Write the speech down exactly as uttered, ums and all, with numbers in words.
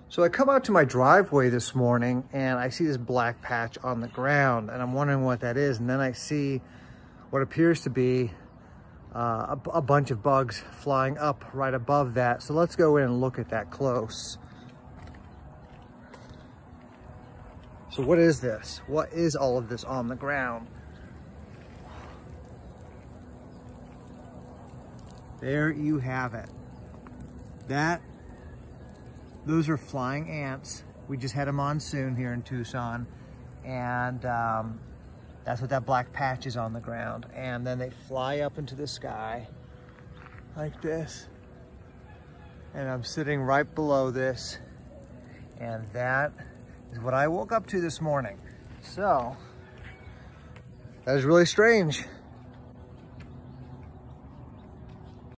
So I come out to my driveway this morning and I see this black patch on the ground and I'm wondering what that is. And then I see what appears to be uh, a, a bunch of bugs flying up right above that. So let's go in and look at that close. So what is this? What is all of this on the ground? There you have it. That, those are flying ants. We just had a monsoon here in Tucson, and um, that's what that black patch is on the ground. And then they fly up into the sky like this. And I'm sitting right below this, and that is what I woke up to this morning. So, that is really strange.